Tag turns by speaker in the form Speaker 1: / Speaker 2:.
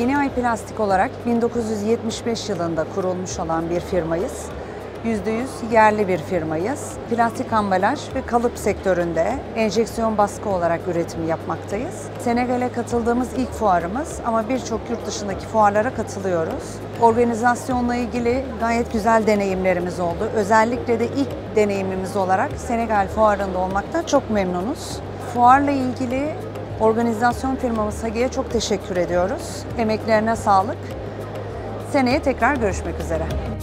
Speaker 1: Yeni Ay Plastik olarak 1975 yılında kurulmuş olan bir firmayız. %100 yerli bir firmayız. Plastik ambalaj ve kalıp sektöründe enjeksiyon baskı olarak üretimi yapmaktayız. Senegal'e katıldığımız ilk fuarımız ama birçok yurt dışındaki fuarlara katılıyoruz. Organizasyonla ilgili gayet güzel deneyimlerimiz oldu. Özellikle de ilk deneyimimiz olarak Senegal fuarında olmaktan çok memnunuz. Fuarla ilgili organizasyon firmamız Hagi'ye çok teşekkür ediyoruz. Emeklerine sağlık. Seneye tekrar görüşmek üzere.